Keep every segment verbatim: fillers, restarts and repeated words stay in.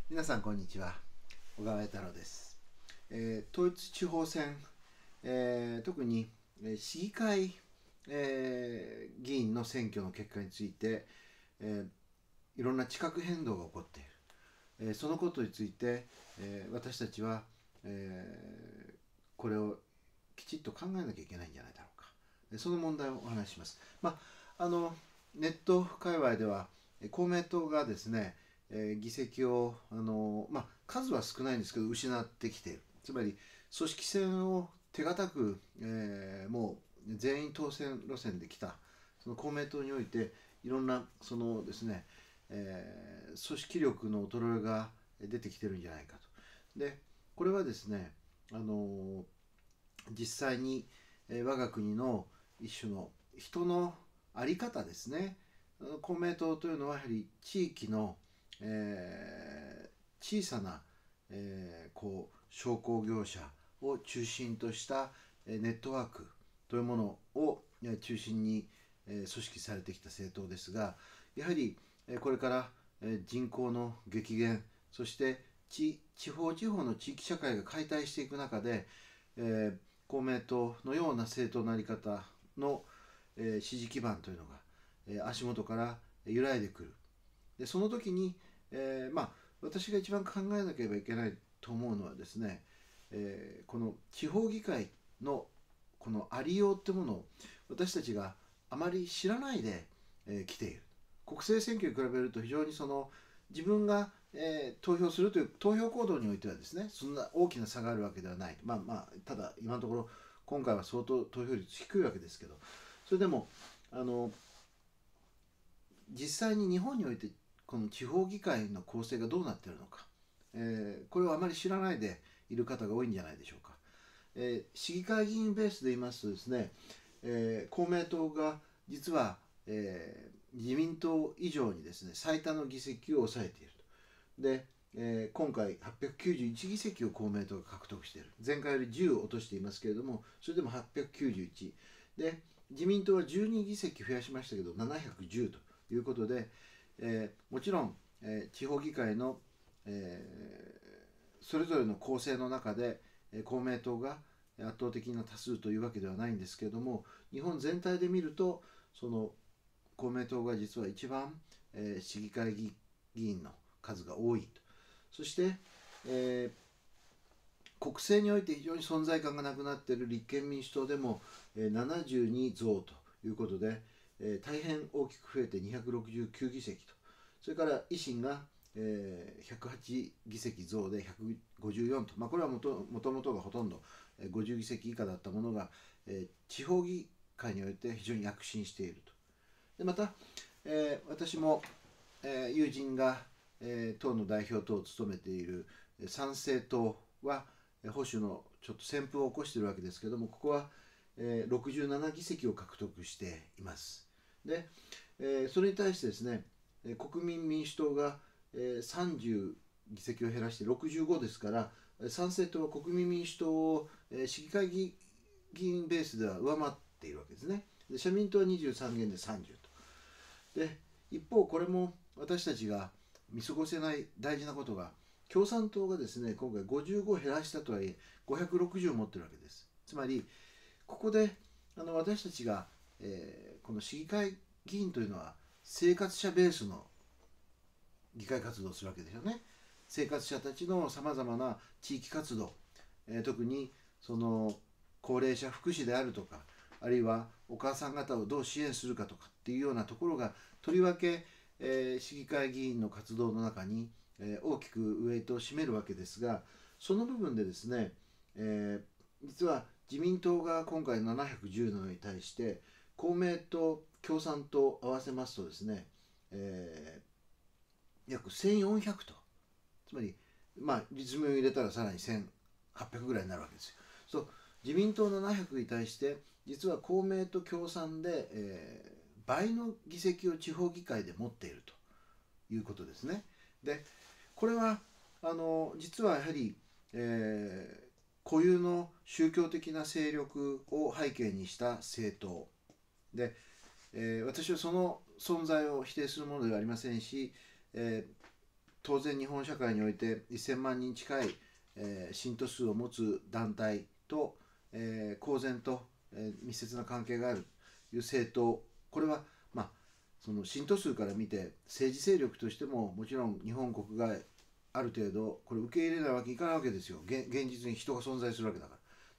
皆さんこんにちは。小川栄太郎です。えー統一地方選、えー特にえー市議会、えー議員の選挙の結果について、えーいろんな地殻変動が起こっている、えーそのことについて、えー私たちは、えーこれをきちっと考えなきゃいけないんじゃないだろうか。その問題をお話しします。まあ、あのネット界隈では公明党がですね、えー議席をあの、まあ、数は少ないんですけど失ってきている。つまり組織戦を手堅く、えーもう全員当選路線で来たその公明党においていろんなそのですね、えー組織力の衰えが出てきてるんじゃないかと。でこれはですね、あの実際に、えー我が国の一種の人の在り方ですね。公明党というのはやはり地域の、えー小さな、えーこう商工業者を中心としたネットワークというものを中心に組織されてきた政党ですが、やはりこれから人口の激減、そして地地方地方の地域社会が解体していく中で、えー公明党のような政党の在り方の、えー支持基盤というのが、えー足元から揺らいでくる。でその時に、えーまあ、私が一番考えなければいけないと思うのはですね、えーこの地方議会のこのありようってものを私たちがあまり知らないで、えー来ている。国政選挙に比べると非常にその自分が、えー投票するという投票行動においてはですね、そんな大きな差があるわけではない。まあまあ、ただ今のところ今回は相当投票率低いわけですけど、それでもあの実際に日本においてこの地方議会の構成がどうなっているのか、えーこれをあまり知らないでいる方が多いんじゃないでしょうか。えー市議会議員ベースで言いますとですね、えー公明党が実は、えー自民党以上にですね最多の議席を抑えていると。で、えー今回はっぴゃくきゅうじゅういち議席を公明党が獲得している。前回よりじゅう落としていますけれども、それでもはっぴゃくきゅうじゅういちで、自民党はじゅうに議席増やしましたけどななひゃくじゅうということで、えーもちろん、えー地方議会の、えーそれぞれの構成の中で、えー公明党が圧倒的な多数というわけではないんですけれども、日本全体で見るとその公明党が実は一番、えー市議会議員の数が多いと。そして、えー国政において非常に存在感がなくなっている立憲民主党でも、えーななじゅうに増ということで、えー大変大きく増えてにひゃくろくじゅうきゅう議席と。それから維新が、えーひゃくはち議席増でひゃくごじゅうよんと、まあ、これはもともともとがほとんどごじゅう議席以下だったものが、えー地方議会において非常に躍進していると。でまた、えー私も、えー友人が、えー党の代表等を務めている参政党は保守のちょっと旋風を起こしているわけですけれども、ここは、えーろくじゅうなな議席を獲得しています。で、えーそれに対してですね、国民民主党が、えーさんじゅう議席を減らしてろくじゅうごですから、参政党は国民民主党を、えー市議会議員ベースでは上回っているわけですね。で社民党はにじゅうさん減でさんじゅうと。で一方これも私たちが見過ごせない大事なことが、共産党がですね今回ごじゅうご減らしたとはいえごひゃくろくじゅう持ってるわけです。つまりここであの私たちが、えーこの市議会議員というのは生活者ベースの議会活動をするわけですよね。生活者たちのさまざまな地域活動、えー特にその高齢者福祉であるとか、あるいはお母さん方をどう支援するかとかっていうようなところがとりわけ、えー市議会議員の活動の中に、えー大きくウエイトを占めるわけですが、その部分でですね、えー実は自民党が今回ななひゃくじゅうのに対して公明党共産党合わせますとですね、えー約せんよんひゃくと、つまりまあ立命を入れたらさらにせんはっぴゃくぐらいになるわけですよ。そう自民党ななひゃくに対して実は公明と共産で、えー倍の議席を地方議会で持っているということですね。でこれはあの実はやはり、えー固有の宗教的な勢力を背景にした政党で、えー私はその存在を否定するものではありませんし、えー当然日本社会においてせんまんにん近い、えー、信徒数を持つ団体と、えー、公然と、えー、密接な関係があるという政党、これは、まあ、その信徒数から見て政治勢力としてももちろん日本国外ある程度これ受け入れないわけいかないわけですよ。現実に人が存在するわけだから。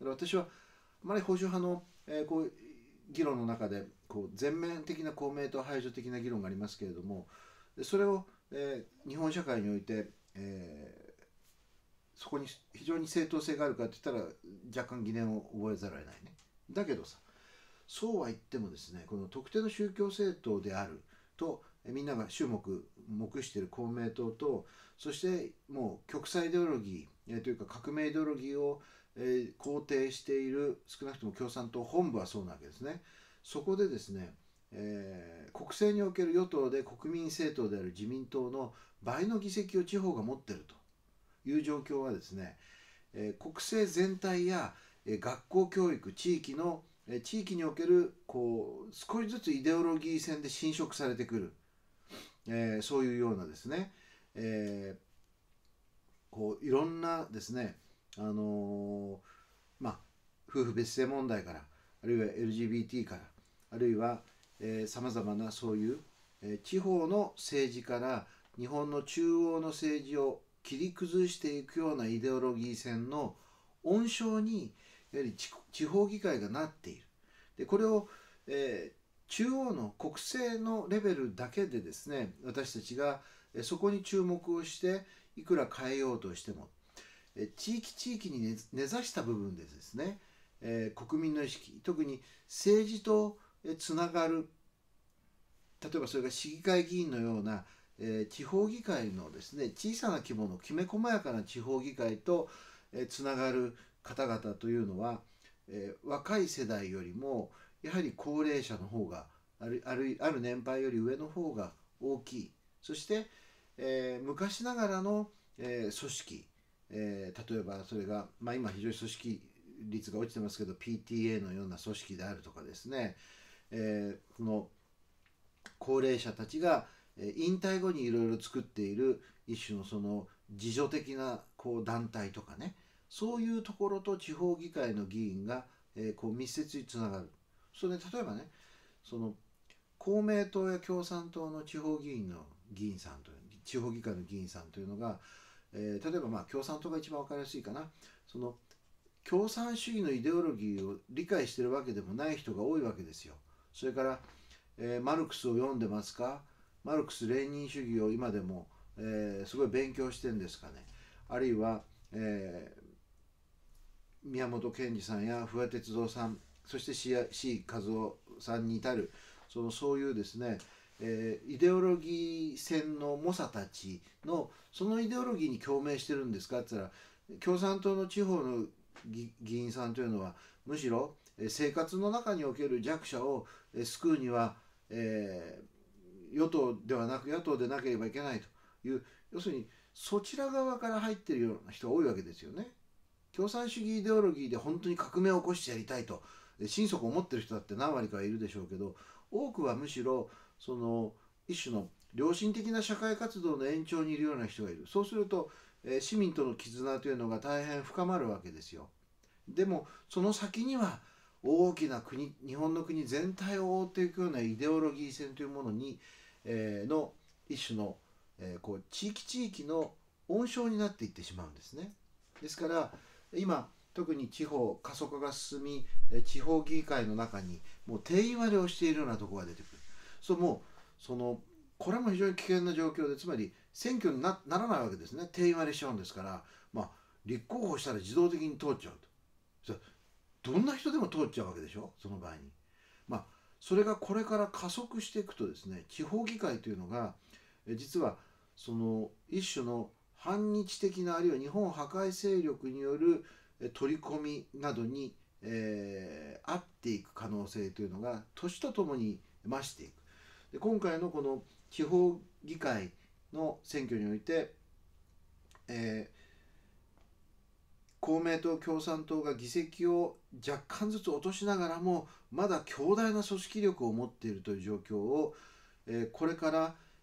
だから私はあまり保守派の、えー、こう議論の中でこう全面的な公明党排除的な議論がありますけれども、それを、えー、日本社会において、えー、そこに非常に正当性があるかって言ったら若干疑念を覚えざるを得ないね。だけどさ、そうは言ってもですね、この特定の宗教政党であるとみんなが注目目している公明党と、そしてもう極左イデオロギー、えー、というか革命イデオロギーを、えー、肯定している少なくとも共産党本部はそうなわけですね。そこでですね、えー、国政における与党で国民政党である自民党の倍の議席を地方が持っているという状況はですね、えー、国政全体や、えー、学校教育、地域の地域におけるこう少しずつイデオロギー戦で侵食されてくる、えー、そういうようなですね、えー、こういろんなですね、あのー、まあ夫婦別姓問題から、あるいは エルジービーティー から、あるいはさまざまなそういう、えー、地方の政治から日本の中央の政治を切り崩していくようなイデオロギー戦の温床にやはり地方議会がなっている。でこれを、えー、中央の国政のレベルだけでですね、私たちがそこに注目をしていくら変えようとしても、え地域地域に根ざした部分でですね、えー、国民の意識、特に政治とつながる、例えばそれが市議会議員のような、えー、地方議会のですね、小さな規模のきめ細やかな地方議会と、えー、つながる方々というのは、えー、若い世代よりもやはり高齢者の方がある、ある、ある年配より上の方が大きい。そして、えー、昔ながらの、えー、組織、えー、例えばそれが、まあ、今非常に組織率が落ちてますけど ピーティーエー のような組織であるとかですね、えー、この高齢者たちが引退後にいろいろ作っている一種のその自助的なこう団体とかね、そういうところと地方議会の議員が、えー、こう密接につながる。それで例えばね、その公明党や共産党の地方議員の議員さんという地方議会の議員さんというのが、えー、例えばまあ共産党が一番分かりやすいかな、その共産主義のイデオロギーを理解しているわけでもない人が多いわけですよ。それから、えー、マルクスを読んでますか？マルクス・レーニン主義を今でも、えー、すごい勉強してるんですかね。あるいは、えー、宮本賢治さんや不破鉄道さん、そして C, C 和夫さんに至るそのそういうですね、えー、イデオロギー戦の猛者たちのそのイデオロギーに共鳴してるんですかって言ったら、共産党の地方の議員さんというのはむしろ生活の中における弱者を救うには、えー、与党ではなく野党でなければいけないという、要するにそちら側から入っているような人が多いわけですよね。共産主義イデオロギーで本当に革命を起こしてやりたいと心底思ってる人だって何割かいるでしょうけど、多くはむしろその一種の良心的な社会活動の延長にいるような人がいる。そうすると、えー、市民との絆というのが大変深まるわけですよ。でもその先には大きな国、日本の国全体を覆っていくようなイデオロギー戦というものに、えー、の一種の、えー、こう地域地域の温床になっていってしまうんですね。ですから今特に地方過疎化が進み、地方議会の中にもう定員割れをしているようなところが出てくる。そうもうそのこれも非常に危険な状況で、つまり選挙に な, ならないわけですね。定員割れしちゃうんですから、まあ、立候補したら自動的に通っちゃうと。どんな人でも通っちゃうわけでしょ、その場合に。まあそれがこれから加速していくとですね、地方議会というのが実はその一種の反日的な、あるいは日本破壊勢力による取り込みなどに、えー、合っていく可能性というのが年とともに増していく。で今回のこの地方議会の選挙において、えー、公明党共産党が議席を若干ずつ落としながらもまだ強大な組織力を持っているという状況を、えー、これから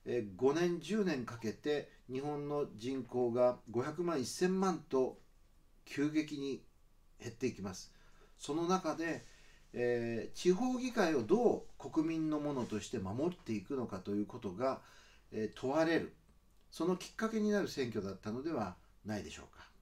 えー、ごねんじゅうねんかけて日本の人口がごひゃくまんせんまんと急激に減っていきます。その中で、えー、地方議会をどう国民のものとして守っていくのかということが、えー、問われる、そのきっかけになる選挙だったのではないでしょうか。